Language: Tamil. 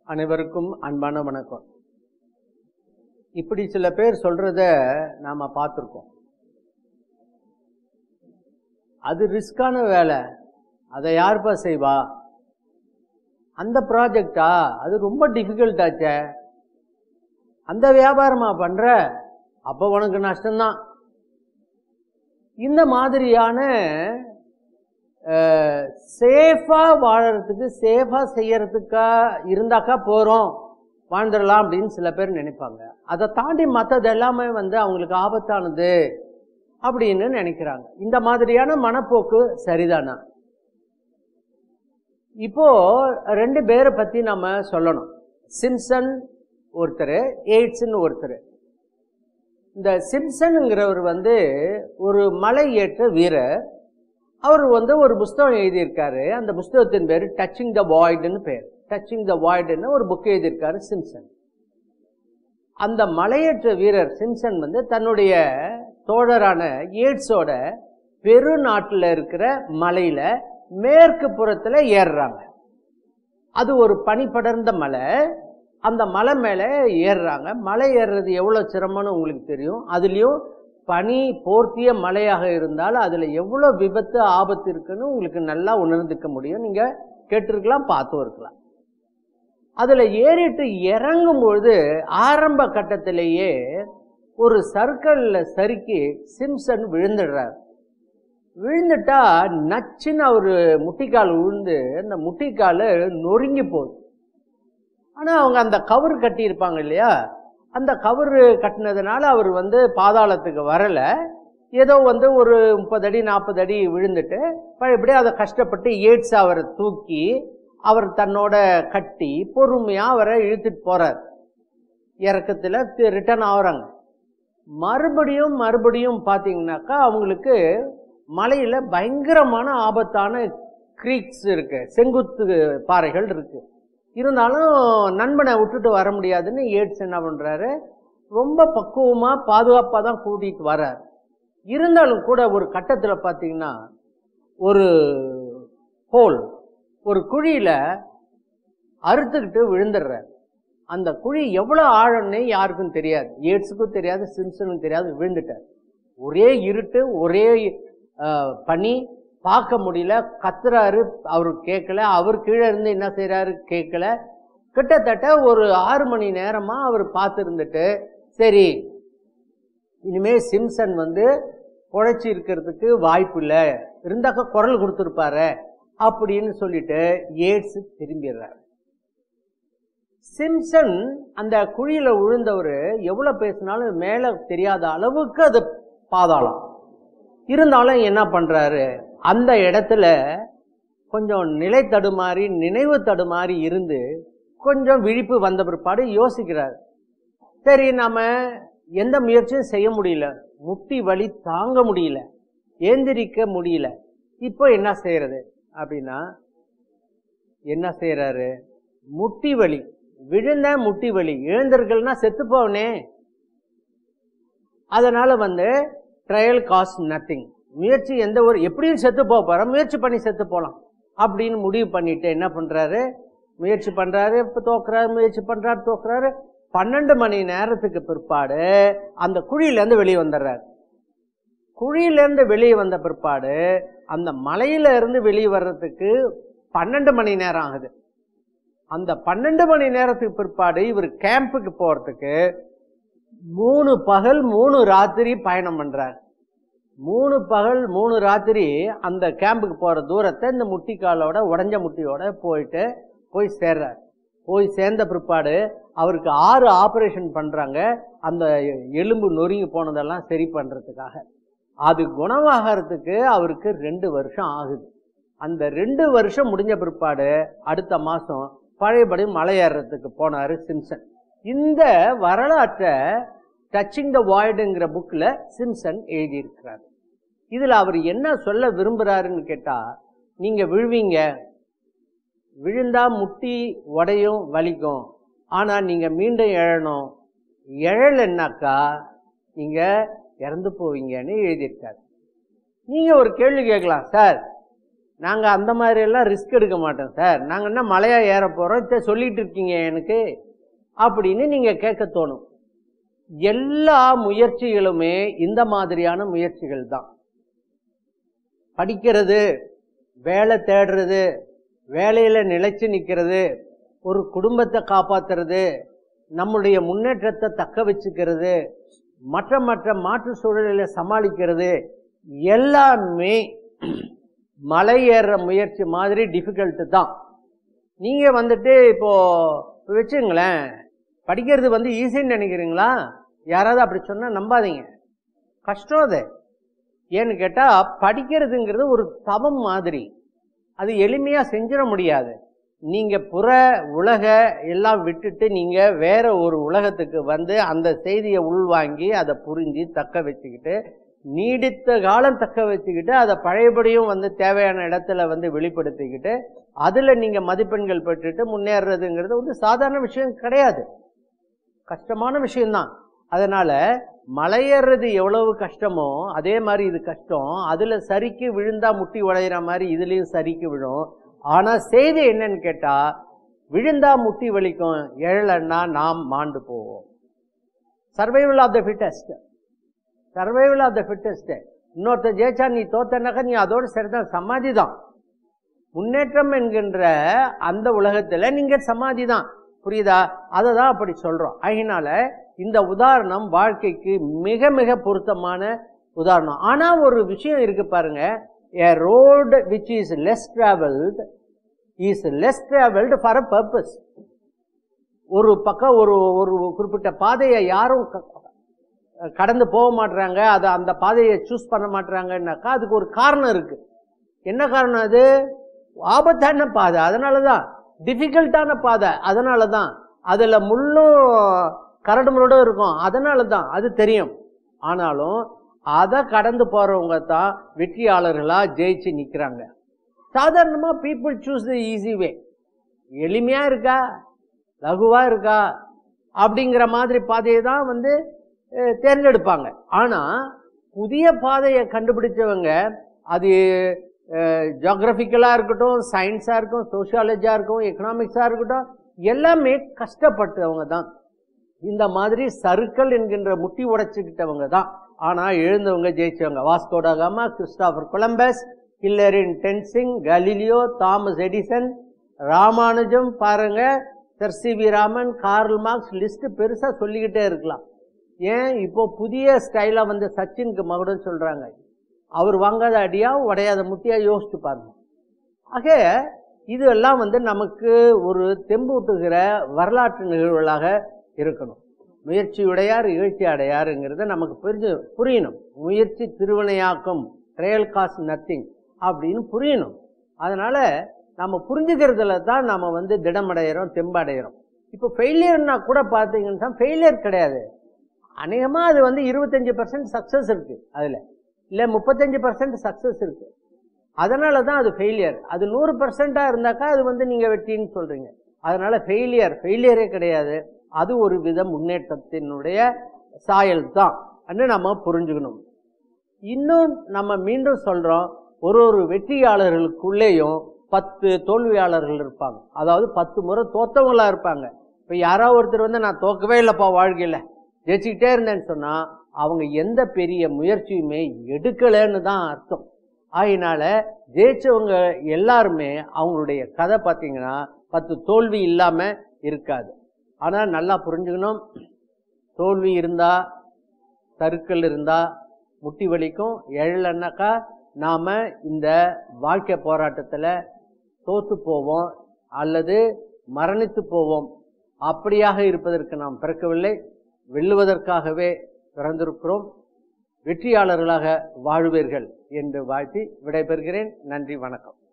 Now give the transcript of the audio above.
அனைவருக்கும் அன்பான வணக்கம். இப்படி சில பேர் சொல்றத நாம பார்த்திருக்கோம். அது ரிஸ்கான வேலை, அதை யாருப்பா செய்வா? அந்த ப்ராஜெக்டா அது ரொம்ப டிஃபிகல்ட் ஆச்சே, அந்த வியாபாரமா பண்ற, அப்ப உனக்கு நஷ்டம்தான். இந்த மாதிரியான சேஃபா வாழறதுக்கு, சேஃபா செய்யறதுக்கா இருந்தாக்கா போறோம், வாழ்ந்துடலாம் அப்படின்னு சில பேர் நினைப்பாங்க. அதை தாண்டி மற்றது எல்லாமே அவங்களுக்கு ஆபத்தானது அப்படின்னு நினைக்கிறாங்க. இந்த மாதிரியான மனப்போக்கு சரிதானா? இப்போ ரெண்டு பேரை பத்தி நம்ம சொல்லணும். சிம்சன் ஒருத்தர், எய்ட்ஸ்ன்னு ஒருத்தர். இந்த சிம்சன்ங்கிறவர் ஒரு மலை ஏற்ற வீரர். அவர் ஒரு புஸ்தகம் எழுதியிருக்காரு. அந்த புஸ்தகத்தின் பேரு டச்சிங் த வாய்டுன்னு பேர். டச்சிங் த வாய்டுன்னு ஒரு புக் எழுதியிருக்காரு சிம்சன். அந்த மலையேற்ற வீரர் சிம்சன் தன்னுடைய தோழரான ஏட்ஸோட பெருநாட்டில் இருக்கிற மலையில மேற்கு புறத்துல ஏறுறாங்க. அது ஒரு பனி படர்ந்த மலை. அந்த மலை மேல ஏறுறாங்க. மலை ஏறுறது எவ்வளவு சிரமம்னு உங்களுக்கு தெரியும். அதுலயும் பனி போர்த்திய மலையாக இருந்தால் அதுல எவ்வளவு விபத்து ஆபத்து இருக்குன்னு உங்களுக்கு நல்லா உணர்ந்துக்க முடியும். நீங்க கேட்டிருக்கலாம், பார்த்தும் இருக்கலாம். அதுல ஏறிட்டு இறங்கும் பொழுது ஆரம்ப கட்டத்திலேயே ஒரு சர்க்கிள்ல சறுக்கி சிம்சன் விழுந்துடுறார். விழுந்துட்டா நச்சுன்னு அவரு முட்டிக்கால் விழுந்து அந்த முட்டிக்கால நொறுங்கி போகுது. ஆனா அவங்க அந்த கவர் கட்டி இருப்பாங்க இல்லையா, அந்த கவரு கட்டினதுனால அவர் பாதாளத்துக்கு வரல. ஏதோ ஒரு 30 அடி 40 அடி விழுந்துட்டு பழையபடி அதை கஷ்டப்பட்டு ஏட்ஸ் அவரை தூக்கி அவர் தன்னோட கட்டி பொறுமையா அவரை இழுத்துட்டு போறார். இறக்கத்துல ரிட்டர்ன் ஆகுறாங்க. மறுபடியும் பாத்தீங்கன்னாக்கா அவங்களுக்கு மலையில பயங்கரமான ஆபத்தான கிரீக்ஸ் இருக்கு, செங்குத்து பாறைகள் இருக்கு. இருந்தாலும் நண்பனை விட்டுட்டு வர முடியாதுன்னு ஏட்ஸ் என்ன பண்றாரு, ரொம்ப பக்குவமா பாதுகாப்பா தான் கூட்டிட்டு வர்றாரு. இருந்தாலும் கூட ஒரு கட்டத்துல பாத்தீங்கன்னா ஒரு ஹோல், ஒரு குழியில அறுத்துக்கிட்டு விழுந்துடுறாரு. அந்த குழி எவ்வளவு ஆழம்னே யாருக்கும் தெரியாது, ஏட்ஸுக்கும் தெரியாது, சிம்சனுக்கும் தெரியாது. விழுந்துட்டார். ஒரே இருட்டு, ஒரே பனி, பார்க்க முடியல. கத்துறாரு, அவரு கேட்கல. அவர் கீழே இருந்து என்ன செய்யறாரு கேட்கல. கிட்டத்தட்ட ஒரு 6 மணி நேரமா அவர் பார்த்து இருந்துட்டு, சரி இனிமே சிம்சன் பொழைச்சி இருக்கிறதுக்கு வாய்ப்பு இல்லை, இருந்தாக்க குரல் கொடுத்துருப்பாரு அப்படின்னு சொல்லிட்டு ஏட்ஸ் திரும்பிடுறாரு. சிம்சன் அந்த குழியில விழுந்தவர் எவ்வளவு பேசினாலும் மேல தெரியாத அளவுக்கு அது பாதாளம். இருந்தாலும் என்ன பண்றாரு, அந்த இடத்துல கொஞ்சம் நிலை தடுமாறி, நினைவு தடுமாறி இருந்து கொஞ்சம் விழிப்பு வந்த பிற்பாடு யோசிக்கிறார். சரி, நாம எந்த முயற்சியும் செய்ய முடியல, முட்டி வலி தாங்க முடியல, ஏந்திரிக்க முடியல, இப்போ என்ன செய்யறது அப்படின்னா என்ன செய்யறாரு, முட்டி வலி, விழுந்த முட்டி வலி, எழுந்திருக்கலன்னா செத்து போவனே, அதனால ட்ரையல் காஸ்ட் நத்திங், முயற்சி எந்த ஒரு எப்படியும் செத்து போற, முயற்சி பண்ணி செத்து போலாம் அப்படின்னு முடிவு பண்ணிட்டு என்ன பண்றாரு, முயற்சி பண்றாரு, தோக்குறாரு, முயற்சி பண்றாரு, தோக்குறாரு. 12 மணி நேரத்துக்கு பிற்பாடு அந்த குழியில இருந்து வெளியே வந்துடுறாரு. குழியில இருந்து வெளியே வந்த பிற்பாடு அந்த மலையில இருந்து வெளியே வர்றதுக்கு 12 மணி நேரம் ஆகுது. அந்த 12 மணி நேரத்துக்கு பிற்பாடு இவர் கேம்புக்கு போறதுக்கு 3 பகல் 3 ராத்திரி பயணம் பண்றார். 3 பகல் 3 ராத்திரி அந்த கேம்புக்கு போற தூரத்தை இந்த முட்டிக்காலோட, உடஞ்ச முட்டியோட போய் சேர்றார். போய் சேர்ந்த பிற்பாடு அவருக்கு 6 ஆபரேஷன் பண்றாங்க, அந்த எலும்பு நொறுங்கி போனதெல்லாம் சரி பண்றதுக்காக. அது குணமாகறதுக்கு அவருக்கு 2 வருஷம் ஆகுது. அந்த 2 வருஷம் முடிஞ்ச பிற்பாடு அடுத்த மாசம் பழையபடி மலை ஏறுறதுக்கு போனாரு சிம்சன். இந்த வரலாற்றை டச்சிங் த வாய்டுங்கிற புக்ல சிம்சன் எழுதியிருக்கிறார். இதுல அவர் என்ன சொல்ல விரும்புறாருன்னு கேட்டா, நீங்க விழுவீங்க, விழுந்தா முட்டி உடையும், வலிக்கும், ஆனா நீங்க மீண்டும் எழணும், எழலைன்னாக்கா நீங்க இறந்து போவீங்கன்னு எழுதியிருக்காரு. நீங்க ஒரு கேள்வி கேட்கலாம், சார் நாங்கள் அந்த மாதிரியெல்லாம் ரிஸ்க் எடுக்க மாட்டோம் சார், நாங்கள் என்ன மலையாக ஏற போகிறோம் சொல்லிட்டு இருக்கீங்க எனக்கு அப்படின்னு நீங்கள் கேட்க தோணும். எல்லா முயற்சிகளுமே இந்த மாதிரியான முயற்சிகள் தான். படிக்கிறது, வேலை தேடுறது, வேலையில் நிலைச்சு நிற்கிறது, ஒரு குடும்பத்தை காப்பாற்றுறது, நம்முடைய முன்னேற்றத்தை தக்க வச்சுக்கிறது, மற்ற மாற்று சூழலை சமாளிக்கிறது, எல்லாமே மலை ஏறுற முயற்சி மாதிரி டிஃபிகல்ட்டு தான். நீங்கள் வந்துட்டு இப்போ வச்சுங்களேன், படிக்கிறது ஈஸின்னு நினைக்கிறீங்களா? யாராவது அப்படி சொன்னால் நம்பாதீங்க, கஷ்டம் அது. ஏன்னு கேட்டால் படிக்கிறதுங்கிறது ஒரு தவம் மாதிரி, அது எளிமையாக செஞ்சிட முடியாது. நீங்கள் புற உலக எல்லாம் விட்டுட்டு நீங்கள் வேற ஒரு உலகத்துக்கு அந்த செய்தியை உள்வாங்கி அதை புரிஞ்சு தக்க வச்சுக்கிட்டு நீடித்த காலம் தக்க வச்சுக்கிட்டு அதை பழையபடியும் தேவையான இடத்துல வெளிப்படுத்திக்கிட்டு அதில் நீங்கள் மதிப்பெண்கள் பெற்றுட்டு முன்னேறதுங்கிறது சாதாரண விஷயம் கிடையாது, கஷ்டமான விஷயம்தான். அதனால மலையேறது எவ்வளவு கஷ்டமோ அதே மாதிரி இது கஷ்டம். அதில் சரிக்கு விழுந்தா முட்டி உடையிற மாதிரி இதுலேயும் சரிக்கு விழும். ஆனால் செய்தி என்னன்னு கேட்டால், விழுந்தா முட்டி வலிக்கும், எழலைன்னா நாம் மாண்டு போவோம். Survival of the fittest, survival of the fittest. இன்னொருத்த ஜெயிச்சா நீ தோத்தனாக்கா நீ அதோடு சரிதான், சமாதி தான். முன்னேற்றம் என்கின்ற அந்த உலகத்தில் நீங்கள் சமாதி தான், புரியுதா? அதை தான் அப்படி சொல்கிறோம். அதனால இந்த உதாரணம் வாழ்க்கைக்கு மிக மிக பொருத்தமான உதாரணம். ஆனால் ஒரு விஷயம் இருக்கு பாருங்க, a road which is less traveled for a purpose. ஒரு பக்கம் ஒரு குறிப்பிட்ட பாதையை யாரும் கடந்து போக மாட்டாங்க, அந்த பாதையை சூஸ் பண்ண மாட்டாங்கன்னாக்கா அதுக்கு ஒரு காரணம் இருக்கு. என்ன காரணம்? அது ஆபத்தான பாதை, அதனாலதான். டிஃபிகல்ட்டான பாதை, அதனாலதான். அதுல முள்ளும் கரடு முரடும் இருக்கும், அதனாலதான். அது தெரியும். ஆனாலும் அதை கடந்து போறவங்க தான் வெற்றியாளர்களா ஜெயிச்சு நிக்கிறாங்க. சாதாரணமா people choose the easy way. எளிமையா இருக்கா, லகுவா இருக்கா அப்படிங்கிற மாதிரி பாதையை தான் தேர்ந்தெடுப்பாங்க. ஆனா புதிய பாதையை கண்டுபிடிச்சவங்க, அது ஜியோகிராபிக்கலா இருக்கட்டும், சயின்ஸா இருக்கும், சோசியாலஜியா இருக்கும், எக்கனாமிக்ஸா இருக்கட்டும், எல்லாமே கஷ்டப்பட்டவங்க தான். இந்த மாதிரி சறுக்கல் என்கின்ற முட்டி உடைச்சுக்கிட்டவங்க தான். ஆனா எழுந்தவங்க ஜெயிச்சவங்க. Vasco da Gama, Christopher Columbus, ஹில்லரின் Tenzing, Galileo, Thomas Edison, Ramanujam பாருங்க, Sir C V. Raman, Karl Marx, list பெருசா சொல்லிக்கிட்டே இருக்கலாம். ஏன் இப்போ புதிய ஸ்டைலா சச்சினுக்கு மகுடம் சொல்றாங்க. அவர் வாங்காத அடியா உடையாத முட்டியா யோசிச்சு பாருங்க. ஆக இதெல்லாம் நமக்கு ஒரு தெம்பூட்டுகிற வரலாற்று நிகழ்வுகளாக இருக்கணும். முயற்சியுடையார் இகழ்ச்சி அடையாருங்கிறத நமக்கு புரியணும். முயற்சி திருவினையாக்கும், ட்ரையல் காஸ்ட் நத்திங் அப்படின்னு புரியணும். அதனால நம்ம புரிஞ்சுக்கிறதுல தான் நம்ம திடமடைகிறோம், தெம்படைகிறோம். இப்போ ஃபெயிலியர்னா கூட பார்த்தீங்கன்னா ஃபெயிலியர் கிடையாது. அநேகமாக அது 25% சக்சஸ் இருக்கு, அதில் இல்லை 35% சக்சஸ் இருக்கு. அதனால தான் அது ஃபெயிலியர். அது 100% இருந்தாக்கா அது நீங்கள் வெற்றின்னு சொல்றீங்க. அதனால ஃபெயிலியரே கிடையாது. அது ஒரு வித முன்னேற்றத்தினுடைய சாயல் தான் நம்ம புரிஞ்சுக்கணும். இன்னும் நம்ம மீண்டும் சொல்றோம், ஒரு வெற்றியாளர்களுக்குள்ளேயும் 10 தோல்வியாளர்கள் இருப்பாங்க. அதாவது 10 முறை தோத்தவங்களா இருப்பாங்க. இப்ப யாராவது ஒருத்தர் நான் தோக்கவே இல்லப்பா வாழ்க்கையில, ஜெயிச்சுக்கிட்டே இருந்தேன்னு சொன்னா அவங்க எந்த பெரிய முயற்சியுமே எடுக்கலன்னு தான் அர்த்தம். ஆகினால ஜெயிச்சவங்க எல்லாருமே அவங்களுடைய கதை பார்த்தீங்கன்னா 10 தோல்வி இல்லாம இருக்காது. ஆனா நல்லா புரிஞ்சுக்கணும், தோல்வி இருந்தா, சறுக்கல் இருந்தா முட்டி வலிக்கும். எழலன்னாக்கா நாம இந்த வாழ்க்கை போராட்டத்துல தோத்து போவோம் அல்லது மரணித்து போவோம். அப்படியாக இருப்பதற்கு நாம் பிறக்கவில்லை, வெல்லுவதற்காகவே பிறந்திருக்கிறோம். வெற்றியாளர்களாக வாழ்வீர்கள் என்று வாழ்த்தி விடைபெறுகிறேன். நன்றி, வணக்கம்.